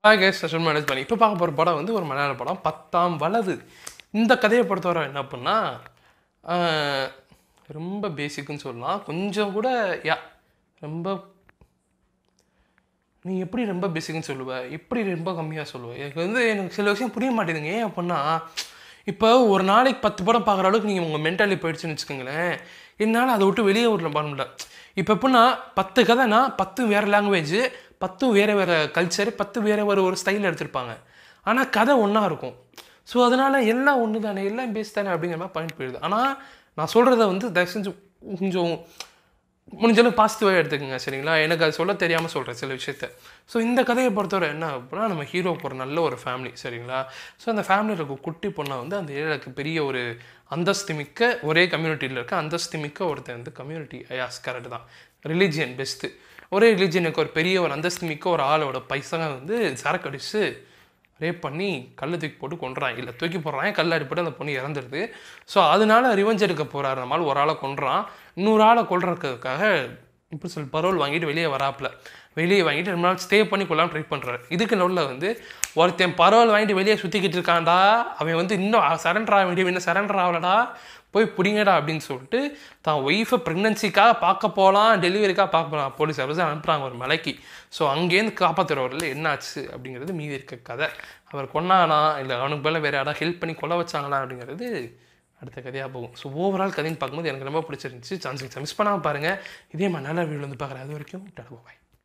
Hi guys, Shaju Manage Bunny. இப்போ பார்க்க போகிற படம் வந்து ஒரு மலையாள படம் பத்தாம் வலது. இந்த கதையை பொறுத்தவரை என்ன அப்படின்னா ரொம்ப பேசிக்குன்னு சொல்லலாம். கொஞ்சம் கூட ரொம்ப நீ எப்படி ரொம்ப பேசிக்குன்னு சொல்லுவ, எப்படி ரொம்ப கம்மியாக சொல்லுவேன். எனக்கு சில விஷயம் புரிய மாட்டேங்குதுங்க. ஏன் அப்படின்னா இப்போ ஒரு நாளைக்கு 10 படம் பார்க்குற அளவுக்கு நீங்கள் உங்கள் மென்டாலிட்டி போயிடுச்சுன்னு வச்சுக்கோங்களேன். என்னால் அதை விட்டு வெளியே விட பண்ணல. இப்போ எப்படின்னா 10 கதைனா 10 வேறு லாங்குவேஜ், 10 வேறு கல்ச்சர், 10 வேறு ஒரு ஸ்டைல் எடுத்திருப்பாங்க. ஆனால் கதை ஒன்றா இருக்கும். ஸோ அதனால் எல்லாம் ஒன்று தானே, எல்லாம் பேஸ் தானே அப்படிங்கிற மாதிரி பாயிண்ட் போயிடுது. ஆனால் நான் சொல்கிறத வந்து தயவு செஞ்சு கொஞ்சம் முடிஞ்சளவு பாசிட்டிவாக எடுத்துக்கோங்க, சரிங்களா? எனக்கு அது சொல்ல தெரியாமல் சொல்கிறேன் சில விஷயத்த. ஸோ இந்த கதையை பொறுத்தவரை என்ன அப்படின்னா, நம்ம ஹீரோக்கு ஒரு நல்ல ஒரு ஃபேமிலி, சரிங்களா? ஸோ அந்த ஃபேமிலியில் இருக்க குட்டி பொண்ணை வந்து அந்த ஏரியாவுக்கு பெரிய ஒரு அந்தஸ்து மிக்க, ஒரே கம்யூனிட்டியில் இருக்க அந்தஸ்து மிக்க ஒருத்தர் வந்து கம்யூனிட்டி கரெக்டு தான், ரிலீஜியன் பெஸ்ட்டு, ஒரே ரிலீஜியனுக்கு ஒரு பெரிய ஒரு அந்தஸ்து மிக்க ஒரு ஆளோட பைசங்க வந்து சரக்கு அடித்து ரேப் பண்ணி கல் தூக்கி போட்டு கொண்டுறான், இல்லை தூக்கி போடுறான், கல் அடிப்பட்டு அந்த பொண்ணு இறந்துடுது. ஸோ அதனால ரிவெஞ்ச் எடுக்க போகிறாரு. நம்மளால் ஒரு ஆளை கொண்டுறான், இன்னொரு ஆளை கொள்றதுக்காக இப்படி சொல்லி பரோல் வாங்கிட்டு வெளியே வராப்பில், வெளியே வாங்கிட்டு 2 நாள் ஸ்டே பண்ணி கொள்ளாமல் ட்ரை பண்ணுறாரு. இதுக்கு நடுவில் வந்து ஒருத்தன் பரோல் வாங்கிட்டு வெளியே சுற்றிக்கிட்டு இருக்கான்டா, அவன் வந்து இன்னும் சரண்டர் ஆக வேண்டிய, இன்னும் சரண்டர் ஆகலடா, போய் பிடிங்கடா அப்படின்னு சொல்லிட்டு தான் ஒய்ஃபை ப்ரெக்னன்சிக்காக பார்க்க போகலாம், டெலிவரிக்காக பார்க்க போகலாம், போலீஸ் ஆஃபீஸர் அனுப்புகிறாங்க ஒரு மலைக்கு. ஸோ அங்கேருந்து காப்பாற்றுறவரில் என்ன ஆச்சு அப்படிங்கிறது மீதி இருக்க கதை. அவர் கொன்னானா இல்லை அவனுக்கு மேலே வேறு யாராவது ஹெல்ப் பண்ணி கொலை வச்சாங்களா அப்படிங்கிறது அடுத்த கதையாக போகும். ஸோ ஓவரால் கதைன்னு பார்க்கும்போது எனக்கு ரொம்ப பிடிச்சிருந்துச்சு. சான்ஸ் மிஸ் பண்ணாமல் பாருங்கள். இதே மாதிரி நல்ல வீடியோ வந்து பார்க்குறேன். அது வரைக்கும் பாய்.